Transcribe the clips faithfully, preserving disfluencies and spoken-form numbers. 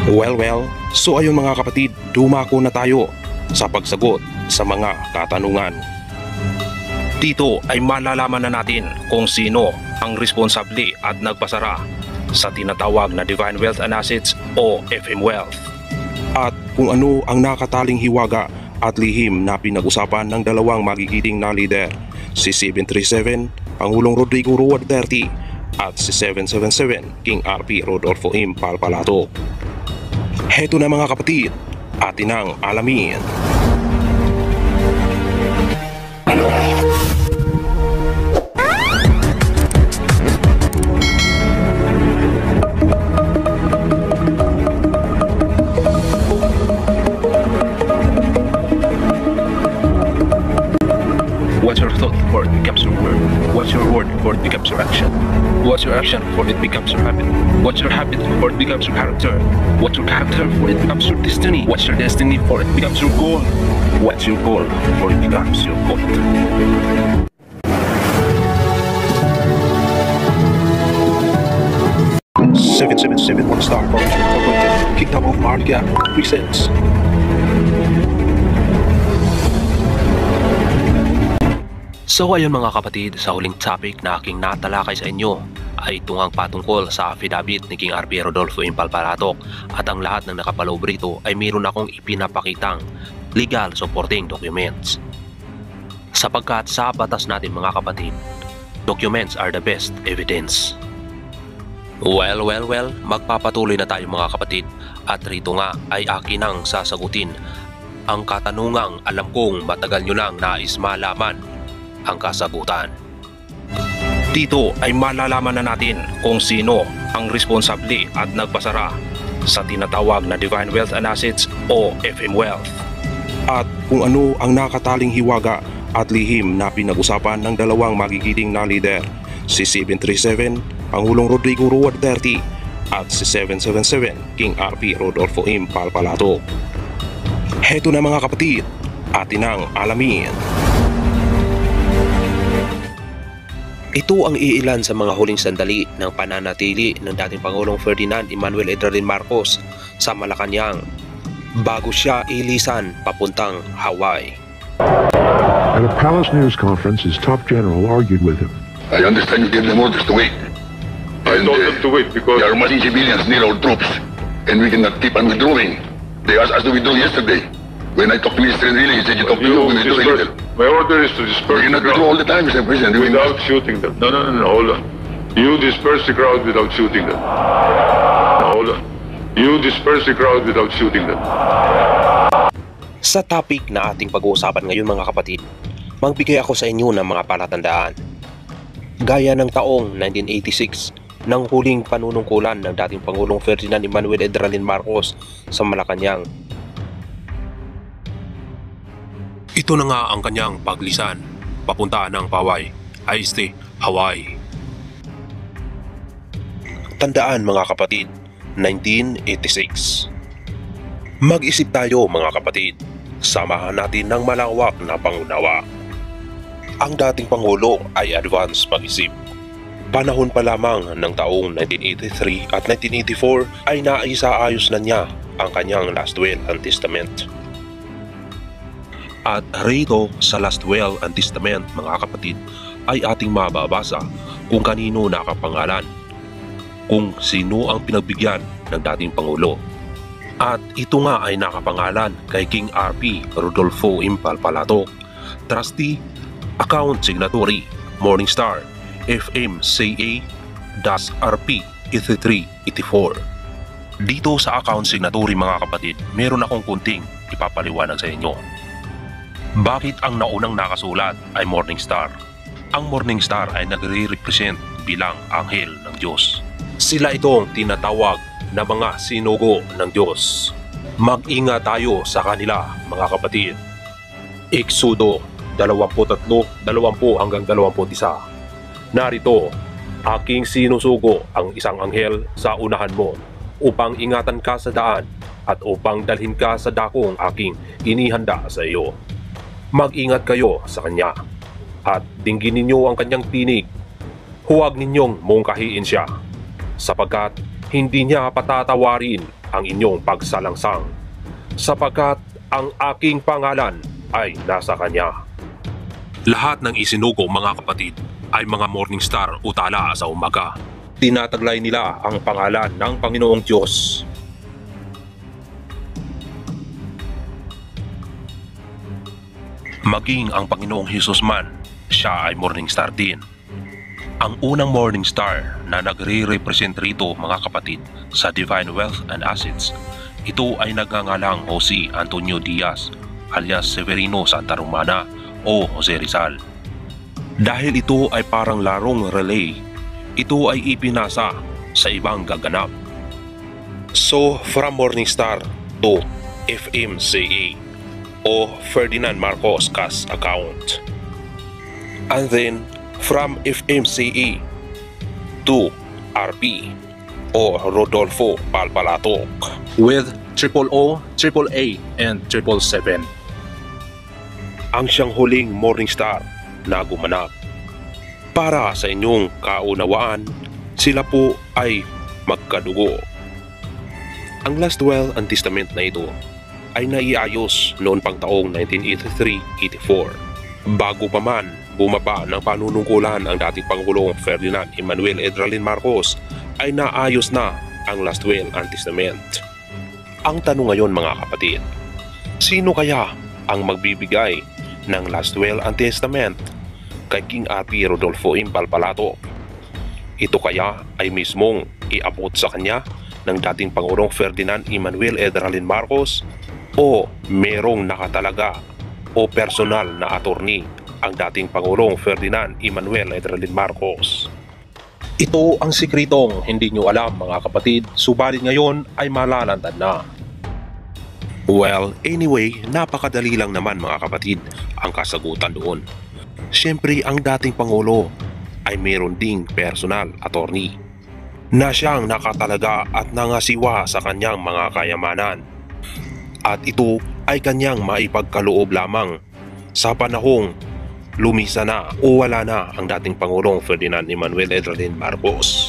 Well well, so ayun mga kapatid, dumako na tayo sa pagsagot sa mga katanungan. Dito ay malalaman na natin kung sino ang responsable at nagpasara sa tinatawag na Divine Wealth and Assets o F M Wealth. At kung ano ang nakataling hiwaga at lihim na pinag-usapan ng dalawang magigiting na leader, si seven three seven Pangulong Rodrigo Roa Duterte at si seven seven seven King R P Rodolfo M. Palpalato. Heto na mga kapatid, atin ang alamin. What's your thought before it becomes your word? What's your word before it becomes your action? What's your action before it becomes your habit? What's your habit before it becomes your character? What's your character before it becomes your destiny? What's your destiny before it becomes your goal? What's your goal before it becomes your vote? seven seven seven One Star Foundation Incorporated, Kingdom of Marga presents. So ayun mga kapatid, sa huling topic na aking natalakay sa inyo ay tungang patungkol sa affidavit ni King R P Rodolfo M. Palpalato, at ang lahat ng nakapaloob rito ay mayroon akong ipinapakitang legal supporting documents. Sapagkat sa batas natin mga kapatid, documents are the best evidence. Well, well, well, magpapatuloy na tayo mga kapatid, at rito nga ay akin ang sasagutin ang katanungang alam kong matagal nyo nang nais malaman ang kasagutan. Dito ay malalaman na natin kung sino ang responsable at nagpasara sa tinatawag na Divine Wealth and Assets o F M Wealth. At kung ano ang nakataling hiwaga at lihim na pinag-usapan ng dalawang magigiting na leader, si seven three seven Pangulong Rodrigo Roa Duterte at si seven seven seven King R P Rodolfo M. Palpalato. Heto na mga kapatid, atin ang alamin. Ito ang iilan sa mga huling sandali ng pananatili ng dating Pangulong Ferdinand Emmanuel Edralin Marcos sa Malacanang bago siya ilisan papuntang Hawaii. At a palace news conference, his top general argued with him. I understand you gave them orders to wait. I And, told uh, them to wait because They are massing civilians near our troops, and we cannot keep on withdrawing. They asked us to withdraw yesterday. When I talked to Mister Enrile, he said you talked to you, you we withdraw a disperse, little. my order is to We disperse the cannot withdraw all crowd the time, Mister President. We without must- shooting them. No, no, no, no, hold on. You disperse the crowd without shooting them. No, hold on. You disperse the crowd without shooting them. Sa topic na ating pag-uusapan ngayon mga kapatid, magbigay ako sa inyo ng mga palatandaan. Gaya ng taong nineteen eighty-six, ng huling panunungkulan ng dating Pangulong Ferdinand Emmanuel Edralin Marcos sa Malacanang. Ito na nga ang kanyang paglisan papunta ng Hawaii, ay este Hawaii. Tandaan mga kapatid, nineteen eighty-six. Mag-isip tayo mga kapatid, samahan natin ng malawak na pangunawa. Ang dating Pangulo ay advance mag-isip. Panahon pa lamang ng taong nineteen eighty-three at nineteen eighty-four ay naisaayos na niya ang kanyang last will and testament. At rito sa last will and testament mga kapatid ay ating mababasa kung kanino nakapangalan, kung sino ang pinagbigyan ng dating Pangulo. At ito nga ay nakapangalan kay King R P Rodolfo M. Palpalato, Trustee, Account Signatory, Morningstar, F M C A R P eighty-three eighty-four. Dito sa account signatory mga kapatid, meron akong kunting ipapaliwanag sa inyo. Bakit ang naunang nakasulat ay Morningstar? Ang Morningstar ay nagre-represent bilang anghel ng Diyos. Sila itong tinatawag na mga sinugo ng Diyos. Mag-ingat tayo sa kanila mga kapatid. Exodo twenty-three, twenty hanggang twenty-one. Narito, aking sinusugo ang isang anghel sa unahan mo upang ingatan ka sa daan at upang dalhin ka sa dakong aking inihanda sa iyo. Mag-ingat kayo sa kanya at dinggin ninyo ang kanyang tinig. Huwag ninyong mungkahiin siya sapagkat hindi niya patatawarin ang inyong pagsalangsang sapagkat ang aking pangalan ay nasa kanya. Lahat ng isinugo mga kapatid ay mga morning star o tala sa umaga. Tinataglay nila ang pangalan ng Panginoong Diyos. Maging ang Panginoong Hesus man, siya ay morning star din. Ang unang morning star na nagre-represent rito mga kapatid sa Divine Wealth and Assets, ito ay nagngangalang Jose Antonio Diaz alias Severino Santa Romana o Jose Rizal. Dahil ito ay parang larong relay, ito ay ipinasa sa ibang gaganap. So from morning star to F M C A o Ferdinand Marcos cash account. And then from F M C A to R P o Rodolfo Palpalatok with triple O, triple A, and triple seven. Ang siyang huling morning star na gumanap. Para sa inyong kaunawaan, sila po ay magkadugo. Ang Last Will and Testament na ito ay naiayos noon pang taong nineteen eighty-three eighty-four. Bago pa man bumaba ng panunungkulan ang dating Pangulong Ferdinand Emmanuel Edralin Marcos, ay naayos na ang Last Will and Testament. Ang tanong ngayon mga kapatid, sino kaya ang magbibigay ng Last Will and Testament kay King R P Rodolfo M. Palpalatok? Ito kaya ay mismong iabot sa kanya ng dating Pangulong Ferdinand Emmanuel Edralin Marcos o merong nakatalaga o personal na attorney ang dating Pangulong Ferdinand Emmanuel Edralin Marcos? Ito ang sikretong hindi nyo alam mga kapatid, subalit ngayon ay malalantad na. Well, anyway, napakadali lang naman mga kapatid ang kasagutan doon. Siyempre ang dating Pangulo ay meron ding personal attorney na siyang nakatalaga at nangasiwa sa kanyang mga kayamanan. At ito ay kanyang maipagkaloob lamang sa panahong lumisa na o wala na ang dating Pangulong Ferdinand Emmanuel Edralin Marcos.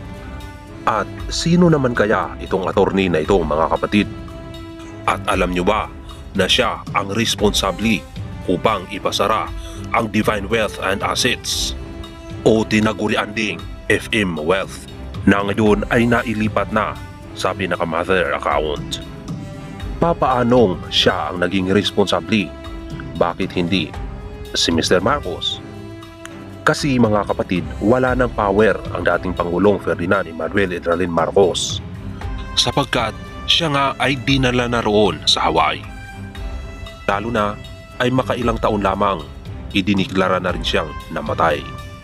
At sino naman kaya itong attorney na ito mga kapatid? At alam nyo ba na siya ang responsable upang ipasara ang Divine Wealth and Assets o tinagurian ding F M Wealth na ngayon ay nailipat na sa pinaka-mother account? Papaanong siya ang naging responsable? Bakit hindi si Mister Marcos? Kasi mga kapatid, wala ng power ang dating Pangulong Ferdinand Emmanuel Edralin Marcos sapagkat siya nga ay dinala na roon sa Hawaii. Lalo na ay makailang taon lamang idiniklara na rin siyang namatay.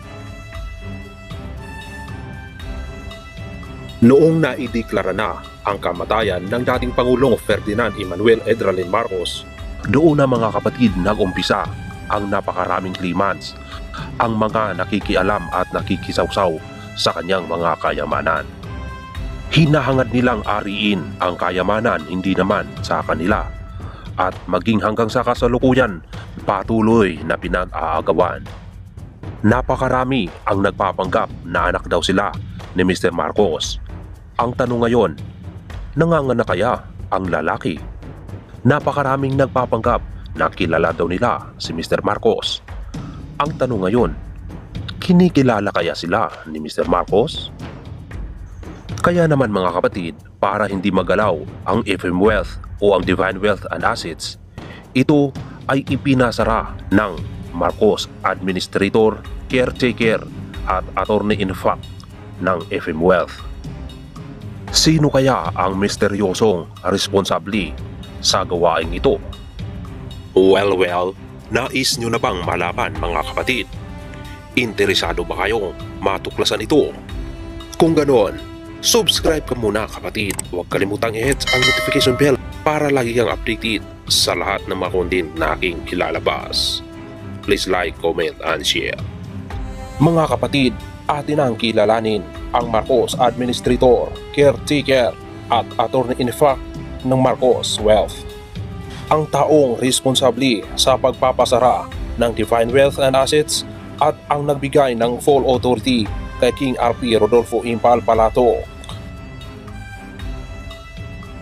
Noong naideklara na ang kamatayan ng dating Pangulong Ferdinand Emmanuel Edralin Marcos, doon na mga kapatid nag-umpisa ang napakaraming claimants, ang mga nakikialam at nakikisawsaw sa kanyang mga kayamanan. Hinahangad nilang ariin ang kayamanan hindi naman sa kanila at maging hanggang sa kasalukuyan patuloy na pinag-aagawan. Napakarami ang nagpapanggap na anak daw sila ni Mister Marcos. Ang tanong ngayon, nanganganak kaya ang lalaki? Napakaraming nagpapanggap na kilala daw nila si Mister Marcos. Ang tanong ngayon, kinikilala kaya sila ni Mister Marcos? Kaya naman mga kapatid, para hindi magalaw ang F M Wealth o ang Divine Wealth and Assets, ito ay ipinasara ng Marcos Administrator, Caretaker at Attorney-in-Fact ng F M Wealth. Sino kaya ang misteryosong responsable sa gawaing ito? Well, well, nais nyo na bang malaman mga kapatid? Interesado ba kayong matuklasan ito? Kung ganoon, subscribe ka muna kapatid. Huwag kalimutang i-hit ang notification bell para lagi kang updated sa lahat ng mga content na aking ilalabas. Please like, comment, and share. Mga kapatid, atin ang kilalanin ang Marcos Administrator, Caretaker at Attorney-in-Fact ng Marcos Wealth. Ang taong responsable sa pagpapasara ng Divine Wealth and Assets at ang nagbigay ng full authority kay King R P Rodolfo M. Palpalatok.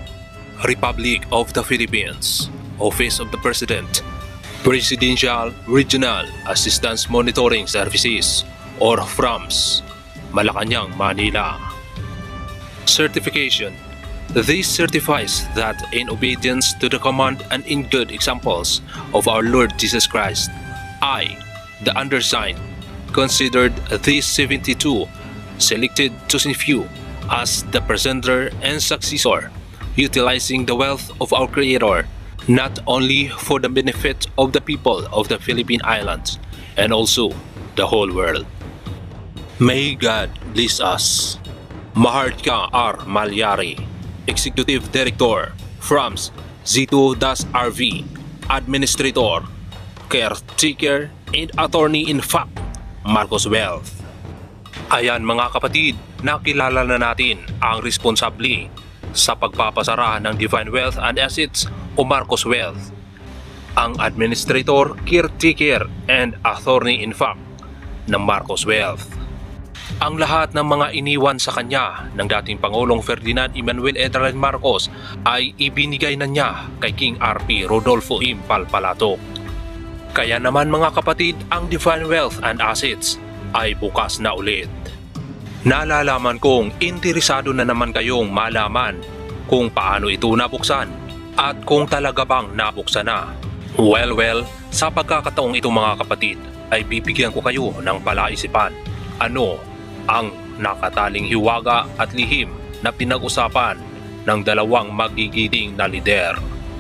Republic of the Philippines, Office of the President, Presidential Regional Assistance Monitoring Services or FRAMS, Malacanang, Manila. Certification. This certifies that in obedience to the command and in good examples of our Lord Jesus Christ, I, the undersigned, considered these seventy-two selected chosen few as the presenter and successor, utilizing the wealth of our Creator not only for the benefit of the people of the Philippine Islands and also the whole world. May God bless us. Mahardika R. Malyari, Executive Director, FRAMS Z two R V, Administrator, Caretaker, and Attorney-in-Fact, Marcos Wealth. Ayan mga kapatid, nakilala na natin ang responsable sa pagpapasara ng Divine Wealth and Assets o Marcos Wealth, ang Administrator, Caretaker, and Attorney-in-Fact ng Marcos Wealth. Ang lahat ng mga iniwan sa kanya ng dating Pangulong Ferdinand Emmanuel Edralin Marcos ay ibinigay na niya kay King R P Rodolfo M. Palpalato. Kaya naman mga kapatid, ang Divine Wealth and Assets ay bukas na ulit. Nalalaman kong interesado na naman kayong malaman kung paano ito nabuksan at kung talaga bang nabuksan na. Well well, sa pagkakataong ito mga kapatid ay bibigyan ko kayo ng palaisipan. Ano ang nakataling hiwaga at lihim na pinag-usapan ng dalawang magigiting na lider?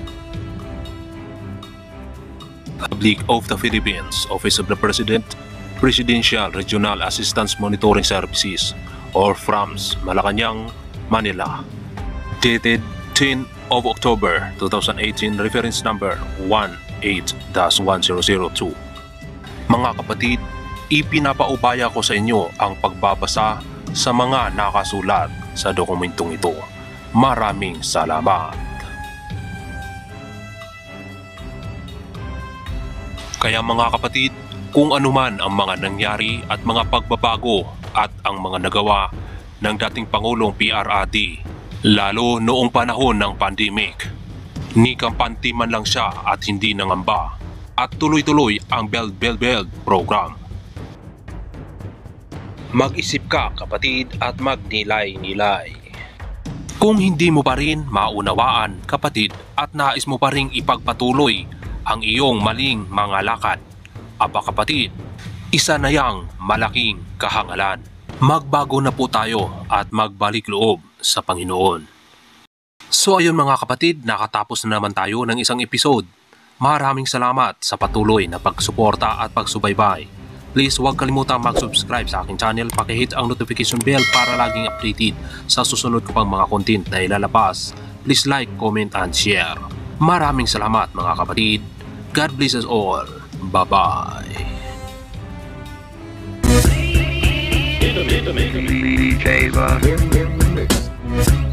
Republic of the Philippines, Office of the President, Presidential Regional Assistance Monitoring Services or FRAMS, Malacanang, Manila. Dated tenth of October two thousand eighteen, reference number one eight dash one zero zero two. Mga kapatid, ipinapaubaya ko sa inyo ang pagbabasa sa mga nakasulat sa dokumentong ito. Maraming salamat. Kaya mga kapatid, kung anuman ang mga nangyari at mga pagbabago at ang mga nagawa ng dating Pangulong P R R D, lalo noong panahon ng pandemic, ni kampante man lang siya at hindi nangamba at tuloy-tuloy ang Build Build Build program. Mag-isip ka kapatid at magnilay-nilay. Kung hindi mo pa rin maunawaan kapatid at nais mo pa rin ipagpatuloy ang iyong maling mga lakad, aba kapatid, isa na yang malaking kahangalan. Magbago na po tayo at magbalik loob sa Panginoon. So ayun mga kapatid, nakatapos na naman tayo ng isang episode. Maraming salamat sa patuloy na pagsuporta at pagsubaybay. Please huwag kalimutang mag-subscribe sa aking channel, pakihit ang notification bell para laging updated sa susunod ko pang mga content na ilalabas. Please like, comment, and share. Maraming salamat mga kapatid. God bless us all. Bye-bye. D J Buck.